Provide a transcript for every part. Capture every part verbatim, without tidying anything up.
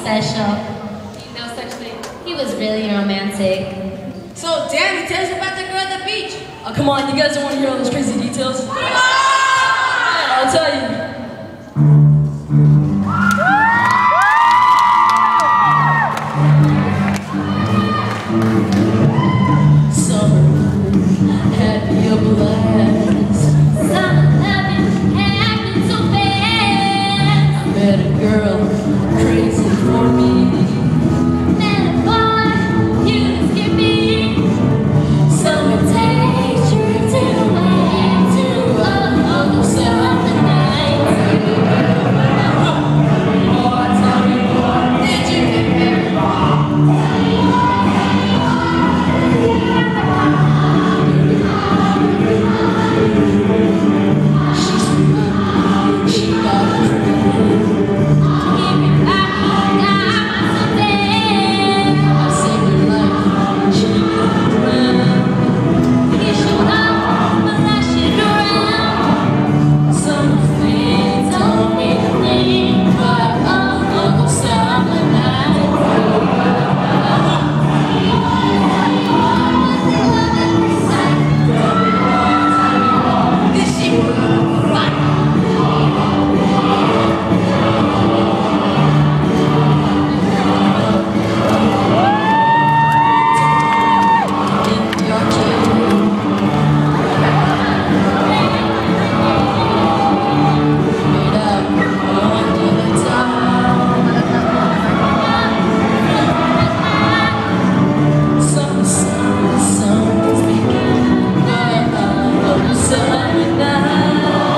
special. No such thing. He was really romantic. So, Danny, tell us about the girl at the beach. Oh, come on, you guys don't want to hear all those crazy details? Yeah, I'll tell you. Summer had me a blast. Summer loving happened so fast. I met a girl crazy for me. Met a boy, cute and skippy. Summer takes you to away to a local summer night. Oh, tell me more. Did you get married? She's sweet, she got a friend. Give me back, God, someday. I saved her life, she got a friend. You should know, but I should around. Some things don't mean a thing, but a local summer night. Did she fight? In the arcade, made out under the top. Summer, summer, summer's beginning, but a local summer night.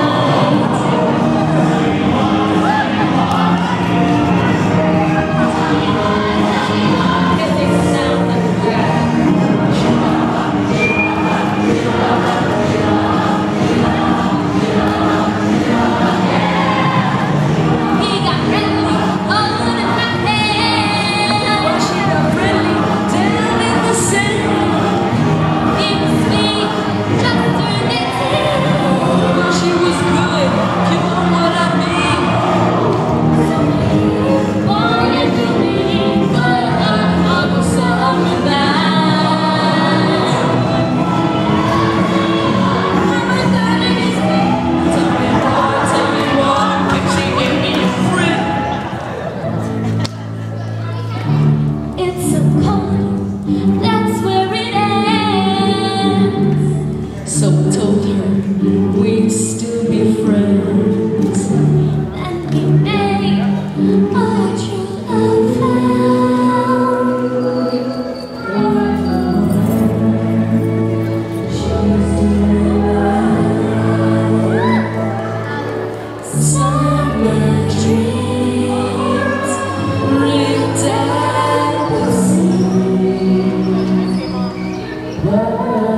He got friendly, holding my hand. Well, she got friendly down in the sand. He was sweet, just through the tears. She was good, you know what I mean. Born into me, But a local summer night. Tell me more, tell me more. Did she give me a friend? it's so cold, that's where it ends. So I told her we'd still be friends. And we made a true love vow. Summer dreams lived at the sea.